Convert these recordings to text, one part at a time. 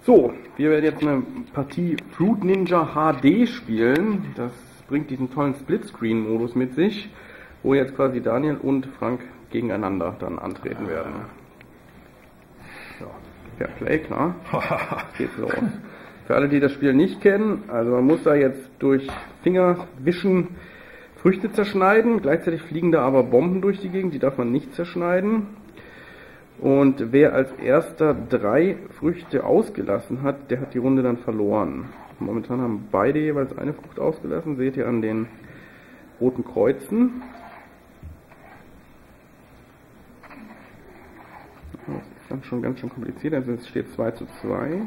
So, wir werden jetzt eine Partie Fruit Ninja HD spielen. Das bringt diesen tollen Splitscreen-Modus mit sich, wo jetzt quasi Daniel und Frank gegeneinander dann antreten werden. Ja, Fair Play, klar. Geht's los. Für alle, die das Spiel nicht kennen, also man muss da jetzt durch Fingerwischen Früchte zerschneiden. Gleichzeitig fliegen da aber Bomben durch die Gegend, die darf man nicht zerschneiden. Und wer als erster 3 Früchte ausgelassen hat, der hat die Runde dann verloren. Momentan haben beide jeweils eine Frucht ausgelassen, seht ihr an den roten Kreuzen. Das ist dann schon ganz schön kompliziert, also es steht 2:2.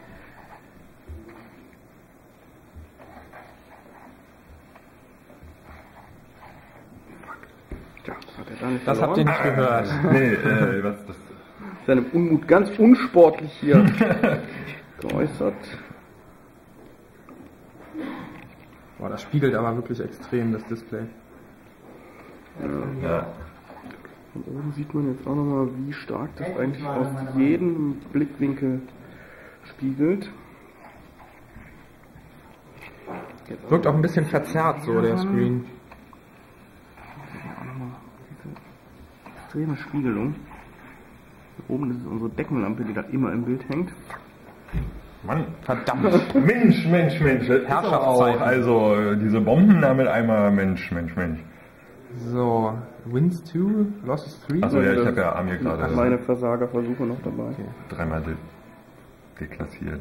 Ja, das hat er da nicht Das habt ihr nicht gehört. Nee, was das? Seinem Unmut ganz unsportlich hier geäußert. Boah, das spiegelt aber wirklich extrem, das Display. Ja. Von oben sieht man jetzt auch nochmal, wie stark das eigentlich aus jedem Blickwinkel spiegelt. Wirkt auch ein bisschen verzerrt, so der Screen. Auch nochmal diese extreme Spiegelung. Hier oben, das ist unsere Deckenlampe, die da immer im Bild hängt. Mann, Verdammt. Mensch, das ist auch, also diese Bomben da mit einmal, Mensch. So, Wins 2, Losses 3. Achso, ja, ich habe ja Amir gerade Meine Versagerversuche noch dabei. Okay. dreimal deklassiert.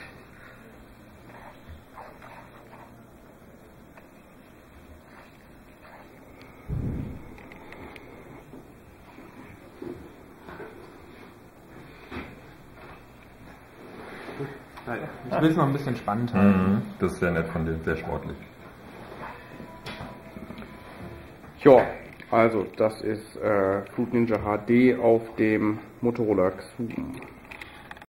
Ich will es noch ein bisschen spannend halten. Das ist sehr nett von dir, sehr sportlich. Ja, also das ist Fruit Ninja HD auf dem Motorola Xoom.